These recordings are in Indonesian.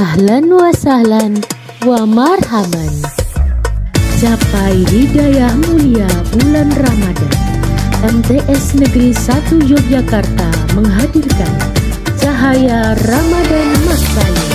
Ahlan wa sahlan wa marhaban. Capai hidayah mulia bulan Ramadan. MTS Negeri 1 Yogyakarta menghadirkan Cahaya Ramadan Masayu.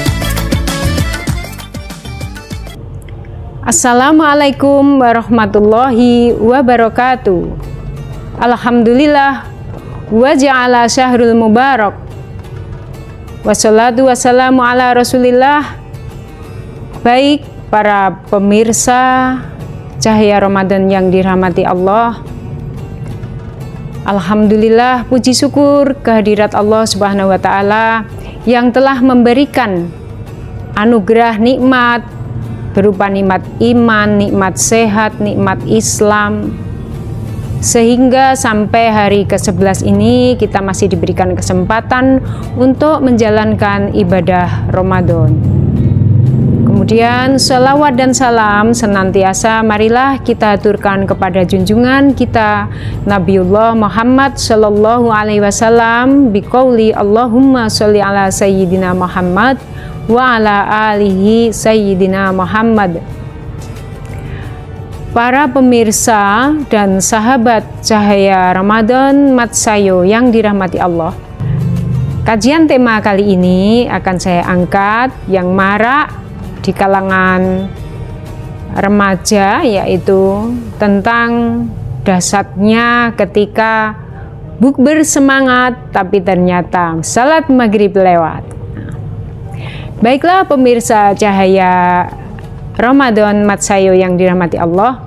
Assalamualaikum warahmatullahi wabarakatuh. Alhamdulillah wa ja'ala syahrul mubarak. Wassalatu wassalamu ala rasulillah. Baik para pemirsa Cahaya Ramadan yang dirahmati Allah, alhamdulillah, puji syukur kehadirat Allah Subhanahu wa Ta'ala yang telah memberikan anugerah nikmat berupa nikmat iman, nikmat sehat, nikmat Islam, sehingga sampai hari ke-11 ini kita masih diberikan kesempatan untuk menjalankan ibadah Ramadan. Kemudian salawat dan salam senantiasa marilah kita aturkan kepada junjungan kita Nabiullah Muhammad Sallallahu Alaihi Wasallam biqauli Allahumma sholli ala sayyidina Muhammad wa ala alihi sayyidina Muhammad. Para pemirsa dan sahabat Cahaya Ramadan Masayu yang dirahmati Allah, kajian tema kali ini akan saya angkat yang marak di kalangan remaja, yaitu tentang dahsyatnya ketika bukber semangat tapi ternyata salat maghrib lewat. Baiklah pemirsa Cahaya Ramadan Masayu yang dirahmati Allah,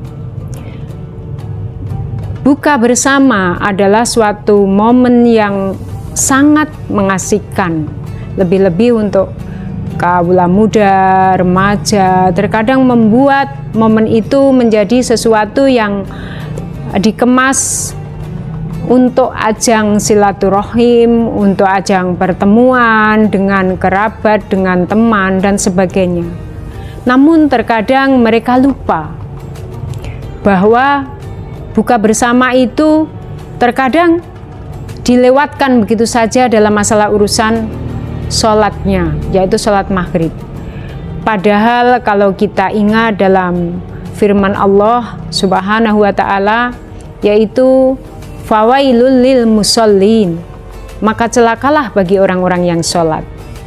buka bersama adalah suatu momen yang sangat mengasihkan, lebih-lebih untuk kaula muda, remaja. Terkadang membuat momen itu menjadi sesuatu yang dikemas untuk ajang silaturahim, untuk ajang pertemuan dengan kerabat, dengan teman dan sebagainya. Namun terkadang mereka lupa bahwa buka bersama itu terkadang dilewatkan begitu saja dalam masalah urusan sholatnya, yaitu sholat maghrib. Padahal kalau kita ingat dalam firman Allah Subhanahu wa Ta'ala, yaitu fawailul lil musallin, maka celakalah bagi orang-orang yang sholat.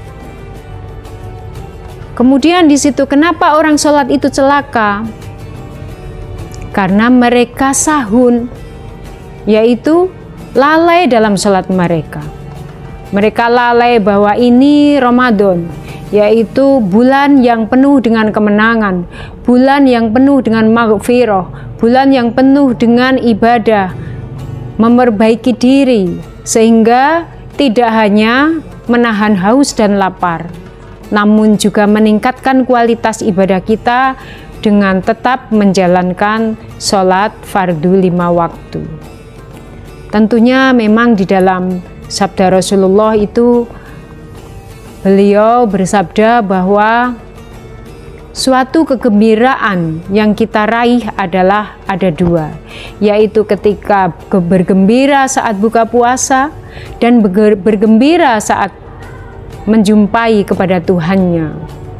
Kemudian di situ kenapa orang sholat itu celaka? Karena mereka sahun, yaitu lalai dalam sholat mereka. Mereka lalai bahwa ini Ramadan, yaitu bulan yang penuh dengan kemenangan, bulan yang penuh dengan maghfirah, bulan yang penuh dengan ibadah, memperbaiki diri, sehingga tidak hanya menahan haus dan lapar, namun juga meningkatkan kualitas ibadah kita dengan tetap menjalankan sholat fardu 5 waktu. Tentunya memang di dalam sabda Rasulullah itu beliau bersabda bahwa suatu kegembiraan yang kita raih adalah ada 2, yaitu ketika bergembira saat buka puasa dan bergembira saat menjumpai kepada Tuhannya.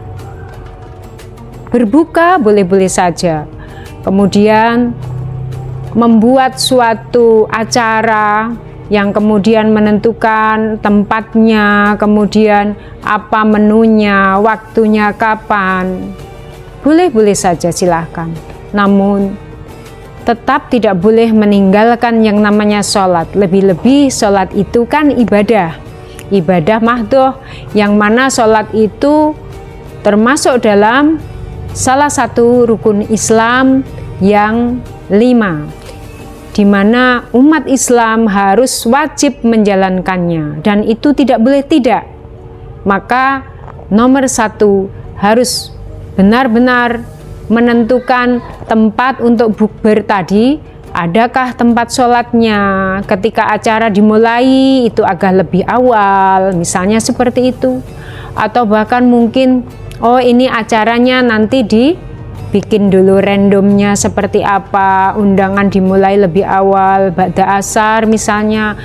Berbuka boleh-boleh saja, kemudian membuat suatu acara yang kemudian menentukan tempatnya, kemudian apa menunya, waktunya kapan, boleh-boleh saja, silahkan. Namun tetap tidak boleh meninggalkan yang namanya sholat. Lebih-lebih sholat itu kan ibadah mahdoh, yang mana sholat itu termasuk dalam salah satu rukun Islam yang 5, di mana umat Islam harus wajib menjalankannya, dan itu tidak boleh tidak. Maka nomor 1 harus benar-benar menentukan tempat untuk bukber tadi. Adakah tempat sholatnya ketika acara dimulai itu agak lebih awal, misalnya seperti itu. Atau bahkan mungkin, oh ini acaranya nanti dibikin dulu randomnya seperti apa, undangan dimulai lebih awal, ba'da asar misalnya,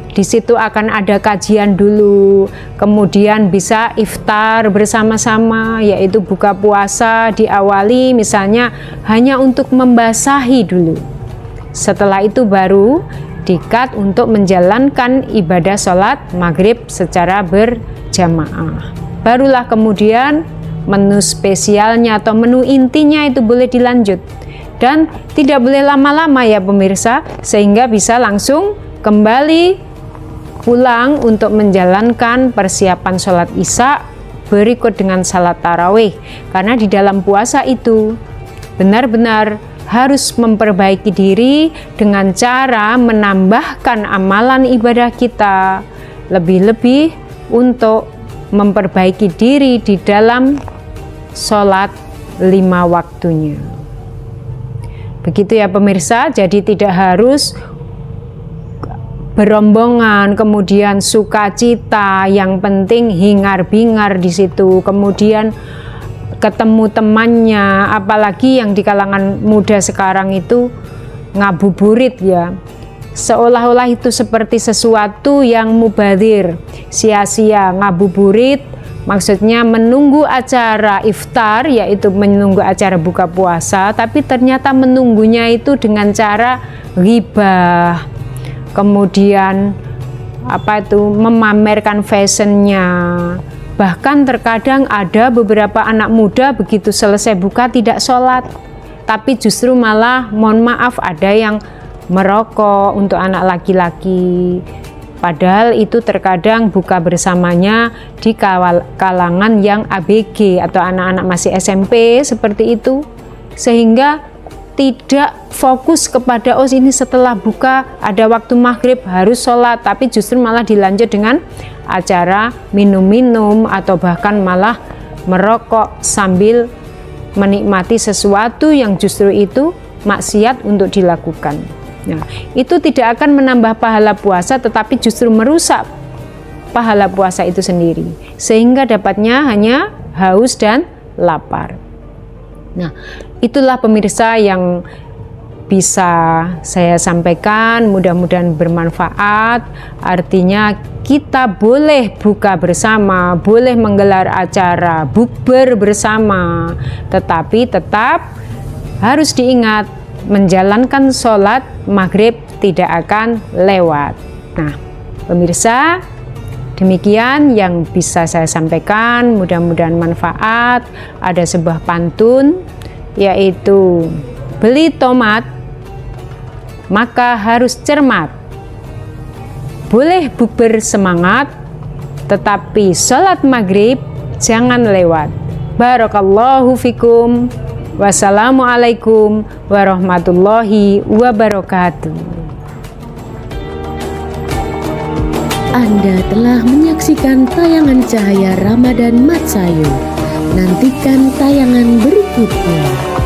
Di situ akan ada kajian dulu, kemudian bisa iftar bersama-sama, yaitu buka puasa diawali misalnya hanya untuk membasahi dulu. Setelah itu baru dikat untuk menjalankan ibadah sholat maghrib secara berjamaah. Barulah kemudian menu spesialnya atau menu intinya itu boleh dilanjut. Dan tidak boleh lama-lama ya pemirsa, sehingga bisa langsung kembali pulang untuk menjalankan persiapan sholat isya berikut dengan salat tarawih. Karena di dalam puasa itu benar-benar harus memperbaiki diri dengan cara menambahkan amalan ibadah kita, lebih-lebih untuk memperbaiki diri di dalam sholat 5 waktunya. Begitu ya pemirsa, jadi tidak harus berombongan, kemudian sukacita, yang penting hingar-bingar di situ, kemudian ketemu temannya, apalagi yang di kalangan muda sekarang itu ngabuburit ya, seolah-olah itu seperti sesuatu yang mubadzir, sia-sia. Ngabuburit maksudnya menunggu acara iftar, yaitu menunggu acara buka puasa, tapi ternyata menunggunya itu dengan cara ghibah, kemudian memamerkan fashionnya. Bahkan terkadang ada beberapa anak muda begitu selesai buka tidak sholat, tapi justru malah mohon maaf ada yang merokok untuk anak laki-laki. Padahal itu terkadang buka bersamanya di kalangan yang ABG atau anak-anak masih SMP seperti itu, sehingga tidak fokus kepada ini setelah buka ada waktu maghrib harus sholat, tapi justru malah dilanjut dengan acara minum-minum atau bahkan malah merokok sambil menikmati sesuatu yang justru itu maksiat untuk dilakukan. Nah, itu tidak akan menambah pahala puasa, tetapi justru merusak pahala puasa itu sendiri, sehingga dapatnya hanya haus dan lapar. Nah, itulah pemirsa yang bisa saya sampaikan, mudah-mudahan bermanfaat. Artinya kita boleh buka bersama, boleh menggelar acara bukber bersama, tetapi tetap harus diingat menjalankan sholat maghrib tidak akan lewat. Nah pemirsa, demikian yang bisa saya sampaikan, mudah-mudahan manfaat. Ada sebuah pantun, yaitu beli tomat maka harus cermat, boleh bukber semangat, tetapi sholat maghrib jangan lewat. Barakallahu fikum. Wassalamualaikum warahmatullahi wabarakatuh. Anda telah menyaksikan tayangan Cahaya Ramadan Mat Sayo. Nantikan tayangan berikutnya.